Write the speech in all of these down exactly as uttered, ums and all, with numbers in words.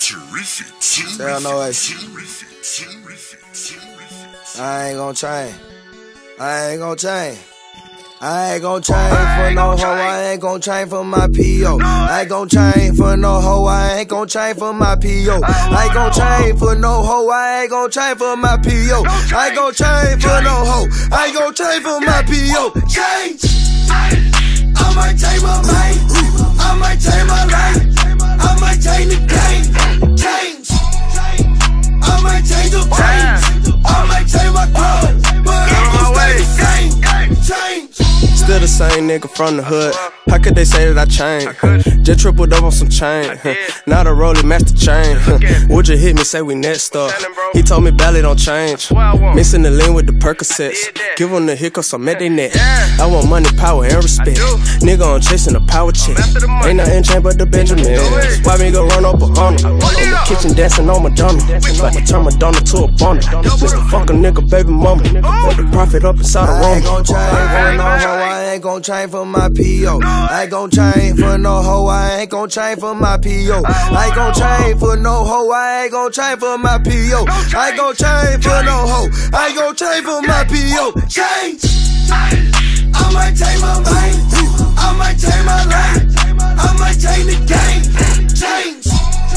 Terrific. Hell no way. I ain't gon' change. I ain't gon' change. I ain't gon' change for no hoe, I ain't gon' change for my P O. I ain't gon' change for no hoe, I ain't gon' change for my P O. I ain't gon' change for no hoe, I ain't gon' change for my P O. I ain't gon' change for no hoe, I ain't gon' change for my P O. Change! I might change my mind, I might change my life, I might change the game. Change! I might change the brain, I might change my clothes, but I'm gon' stay the same. Change! Still the same nigga from the hood. How could they say that I changed? Just tripled up on some change. Now the rollie match the chain. Would you hit me, say we next up? He told me belly don't change. Mixing the lean with the Percocets. Give them the hiccups, I'm at they neck. I want money, power, and respect. Nigga, I'm chasing a power chick. Ain't nothing changed but the Benjamins. Why me go run up on her? In the kitchen dancing on Madonna. Like I turn Madonna to a bonnet. Mister Fuck a nigga, baby mama. Put the profit up inside a woman. I ain't gon' change for no hoe, I ain't gon' change for my P O. I ain't gon' change for no hoe, I ain't gon' change for my P O. I ain't gon' change for no hoe, I ain't gon' change for my P O. I ain't gon' change for no hoe, I ain't gon' change for my P O. Change! I might change my mind, I might change my life, I might change the game. Change!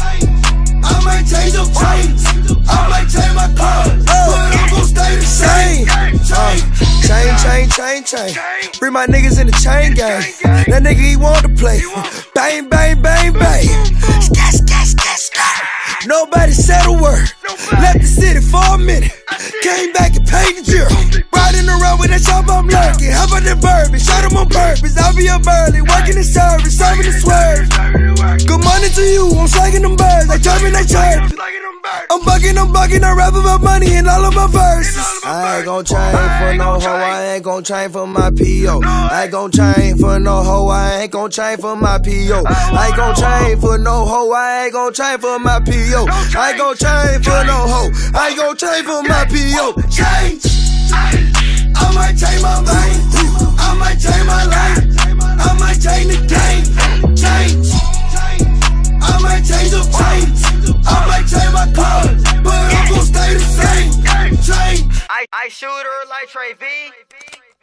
I might change the chains, I might change my clothes, but I'm gon' stay the same. Change! Chain, chain, chain, chain. Bring my niggas in the chain gang. That nigga he want to play. Bang, bang, bang, bang. Scat, scat, scat, scat. Nobody said a word. Left the city for a minute. Came back and paid the jury. Riding around with that shop, I'm lurking. How about that bourbon? Shot him on purpose. I'll be up early, working the service, serving the swerve. Good morning to you, I'm slagging them birds. They chirping, they chirp. I'm bugging, I'm bugging, I rap about money in all of my verses. I ain't gon' change for no hoe, I ain't gon' change for my P O. I ain't gon' change for no hoe, I ain't gon' change for my P O. I ain't gon' change for no hoe, I ain't gon' change for my P O. I ain't gon' change for no hoe, I ain't gon' change for my P O. Change! I might change my mind, I might change my life, I might change the game. Change! I might change the chains, I might change my clothes, but I'm gon' stay the same. Change! I, I shoot her like Trey V.